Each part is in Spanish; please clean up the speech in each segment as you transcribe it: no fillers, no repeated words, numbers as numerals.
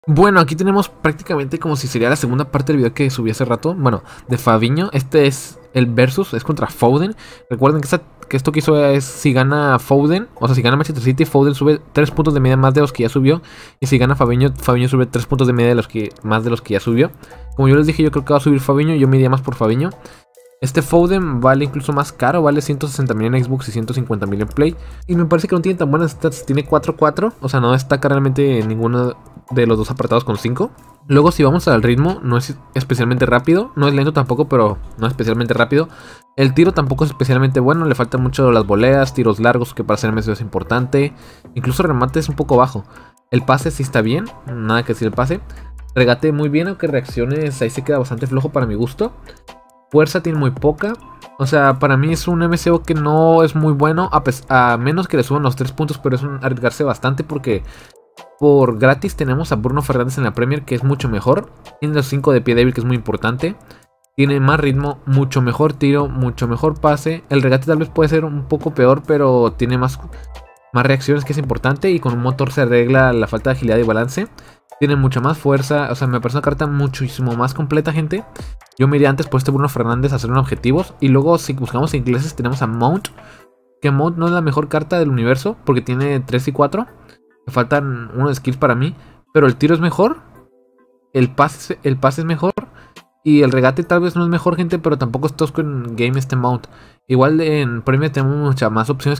Bueno, aquí tenemos prácticamente como si sería la segunda parte del video que subí hace rato. Bueno, de Fabinho. Este es el versus, es contra Foden. Recuerden que esto que hizo es si gana Foden, o sea, si gana Manchester City, Foden sube 3 puntos de media más de los que ya subió. Y si gana Fabinho, Fabinho sube 3 puntos de media más de los que ya subió. Como yo les dije, yo creo que va a subir Fabinho. Yo me iría más por Fabinho. Este Foden vale incluso más caro, vale 160.000 en Xbox y 150.000 en Play. Y me parece que no tiene tan buenas stats, tiene 4-4, o sea, no destaca realmente en ninguno de los dos apartados con 5. Luego si vamos al ritmo, no es especialmente rápido, no es lento tampoco, pero no es especialmente rápido. El tiro tampoco es especialmente bueno, le faltan mucho las voleas, tiros largos, que para ser MSU es importante. Incluso el remate es un poco bajo. El pase sí está bien, nada que decir el pase. Regate muy bien, aunque reacciones ahí se queda bastante flojo para mi gusto. Fuerza tiene muy poca. O sea, para mí es un MCO que no es muy bueno. A menos que le suban los 3 puntos. Pero es un arriesgarse bastante porque por gratis tenemos a Bruno Fernández en la Premier, que es mucho mejor. Tiene los 5 de pie débil, que es muy importante. Tiene más ritmo, mucho mejor tiro, mucho mejor pase. El regate tal vez puede ser un poco peor, pero tiene más reacciones, que es importante. Y con un motor se arregla la falta de agilidad y balance. Tiene mucha más fuerza. O sea, me parece una carta muchísimo más completa, gente. Yo me iría antes por este Bruno Fernández a hacer un objetivos. Y luego si buscamos ingleses tenemos a Mount. Que Mount no es la mejor carta del universo, porque tiene 3 y 4. Me faltan unos skills para mí. Pero el tiro es mejor. El pase es mejor. Y el regate tal vez no es mejor, gente, pero tampoco es tosco en game este Mount. Igual en Premier tenemos muchas más opciones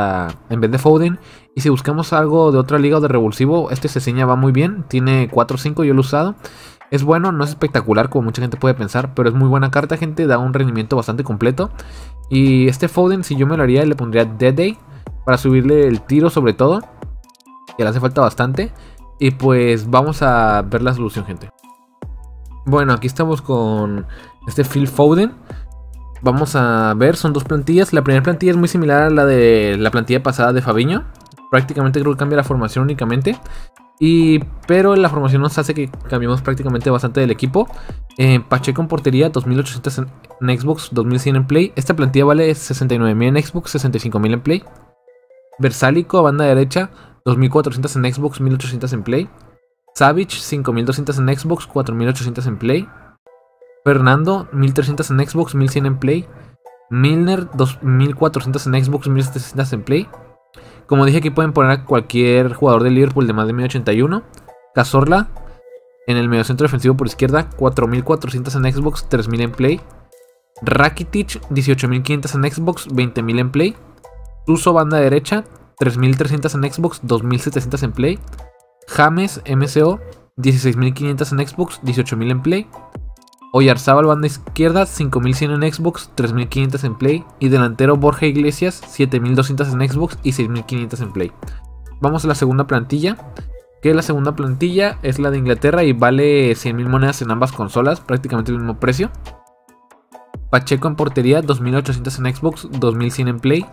en vez de Foden. Y si buscamos algo de otra liga o de revulsivo, este Ceseña va muy bien. Tiene 4-5, yo lo he usado. Es bueno, no es espectacular como mucha gente puede pensar, pero es muy buena carta, gente. Da un rendimiento bastante completo. Y este Foden, si yo me lo haría, le pondría Dead Day para subirle el tiro sobre todo, que le hace falta bastante. Y pues vamos a ver la solución, gente. Bueno, aquí estamos con este Phil Foden. Vamos a ver, son dos plantillas. La primera plantilla es muy similar a la de la plantilla pasada de Fabinho. Prácticamente creo que cambia la formación únicamente. Pero la formación nos hace que cambiemos prácticamente bastante del equipo. Pacheco en portería, 2800 en Xbox, 2100 en Play. Esta plantilla vale 69.000 en Xbox, 65.000 en Play. Versálico a banda derecha, 2400 en Xbox, 1800 en Play. Savage, 5200 en Xbox, 4800 en Play. Fernando, 1300 en Xbox, 1100 en Play. Milner, 2400 en Xbox, 1700 en Play. Como dije, aquí pueden poner a cualquier jugador de Liverpool de más de 1081. Cazorla en el mediocentro defensivo por izquierda, 4400 en Xbox, 3000 en Play. Rakitic, 18500 en Xbox, 20000 en Play. Suso banda derecha, 3300 en Xbox, 2700 en Play. James MCO, 16.500 en Xbox, 18.000 en Play. Oyarzábal banda izquierda, 5.100 en Xbox, 3.500 en Play. Y delantero Borja Iglesias, 7.200 en Xbox y 6.500 en Play. Vamos a la segunda plantilla, que la segunda plantilla es la de Inglaterra y vale 100.000 monedas en ambas consolas, prácticamente el mismo precio. Pacheco en portería, 2.800 en Xbox, 2.100 en Play.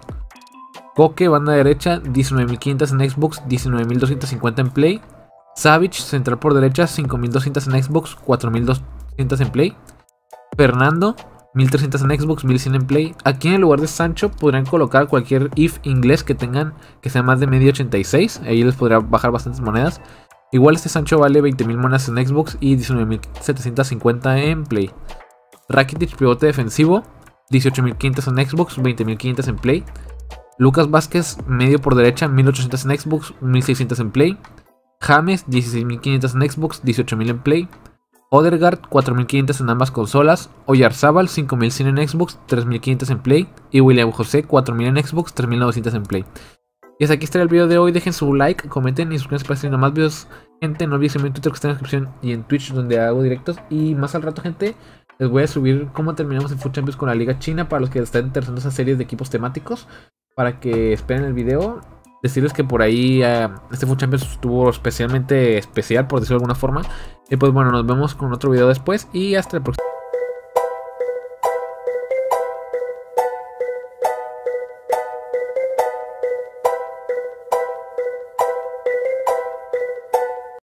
Koke, banda derecha, 19.500 en Xbox, 19.250 en Play. Savage, central por derecha, 5.200 en Xbox, 4.200 en Play. Fernando, 1.300 en Xbox, 1.100 en Play. Aquí en el lugar de Sancho podrían colocar cualquier if inglés que tengan, que sea más de media 86. Ahí les podría bajar bastantes monedas. Igual este Sancho vale 20.000 monedas en Xbox y 19.750 en Play. Rakitic, pivote defensivo, 18.500 en Xbox, 20.500 en Play. Lucas Vázquez, medio por derecha, 1800 en Xbox, 1600 en Play. James, 16.500 en Xbox, 18.000 en Play. Odegaard, 4.500 en ambas consolas. Oyarzábal, 5.100 en Xbox, 3.500 en Play. Y William José, 4.000 en Xbox, 3.900 en Play. Y hasta aquí estará el video de hoy. Dejen su like, comenten y suscríbanse para seguir más videos. Gente, no olviden seguirme en Twitter, que está en la descripción, y en Twitch, donde hago directos. Y más al rato, gente, les voy a subir cómo terminamos en FUT Champions con la Liga China, para los que estén interesados en esas series de equipos temáticos, para que esperen el video. Decirles que por ahí este FUT Champions estuvo especialmente especial, por decirlo de alguna forma. Y pues bueno, nos vemos con otro video después y hasta el próximo.